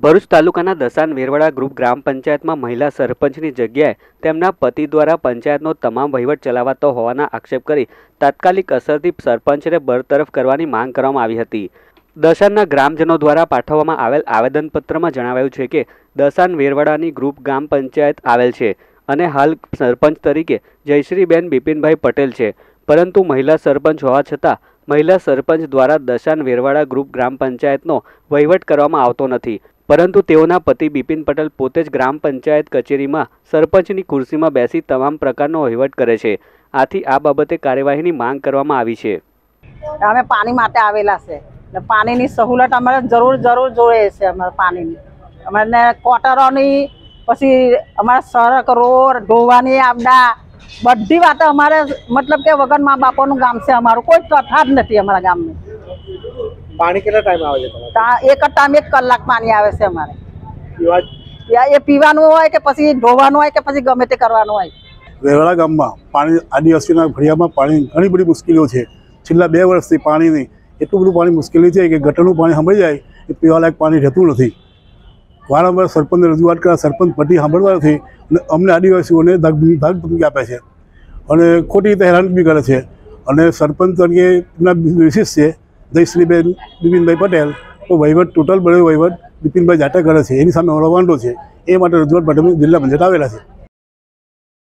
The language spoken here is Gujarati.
ભરૂચ તાલુકાના દસાન વેરવાડા ગ્રુપ ગ્રામ પંચાયતમાં મહિલા સરપંચની જગ્યાએ તેમના પતિ દ્વારા પંચાયતનો તમામ વહીવટ ચલાવાતો હોવાના આક્ષેપ કરી તાત્કાલિક અસરથી સરપંચને બરતરફ કરવાની માંગ કરવામાં આવી હતી। દસાનના ગ્રામજનો દ્વારા પાઠવવામાં આવેલ આવેદનપત્રમાં જણાવાયું છે કે દસાન વેરવાડાની ગ્રુપ ગ્રામ પંચાયત આવેલ છે અને હાલ સરપંચ તરીકે જયશ્રીબેન બિપિનભાઈ પટેલ છે, પરંતુ મહિલા સરપંચ હોવા છતાં મહિલા સરપંચ દ્વારા દસાન વેરવાડા ગ્રુપ ગ્રામ પંચાયતનો વહીવટ કરવામાં આવતો નથી, પરંતુ તેઓના પતિ બિપિન પટેલ પોતે જ ગ્રામ પંચાયત કચેરીમાં સરપંચની ખુરશીમાં બેસી તમામ પ્રકારનો વહીવટ કરે છે। આથી આ બાબતે કાર્યવાહીની માંગ કરવામાં આવી છે। અમે પાણી માટે આવેલા છે, પાણીની સહુલત અમારે જરૂર જોઈએ છે। અમારે પાણીની અમને કોટરોની પછી અમારે સડક રોડ ઢોવાની આપડા બધી વાત અમારે મતલબ કે વગર મા બાપોનું ગામ છે, અમારું કોઈ કથા જ નથી અમારા ગામનું। પાણી કેટલા ટાઈમ આવે છે? એક ટાઈમ 1 કલાક પાણી આવે છે અમારે। એ પીવાનું હોય કે પછી ઢોવાનું હોય કે પછી ગમે તે કરવાનું હોય। વેરવાડા ગામમાં પાણી આદિવાસીના ફળિયામાં પાણી ઘણી બધી મુશ્કેલીઓ છે। છેલ્લા 2 વર્ષથી પાણીની એટલું બધું પાણી મુશ્કેલી છે કે ગટરનું પાણી સાંભળી જાય એ પીવાલાયક પાણી રહેતું નથી। વારંવાર સરપંચને રજૂઆત કરવા સરપંચ પટ્ટી સાંભળવા નથી અને અમને આદિવાસીઓને ધમકી આપે છે અને ખોટી રીતે હેરાનગી કરે છે। અને સરપંચ તરીકે એમના વિશેષ છે જયશ્રીબેન બિપિનભાઈ પટેલ, તો વહીવટ ટોટલ બધો વહીવટ બિપિનભાઈ જાતે કરે છે, એની સામે અમારો વાંધો છે। એ માટે રજૂઆત માટે જિલ્લા પંચાયત આવેલા છે।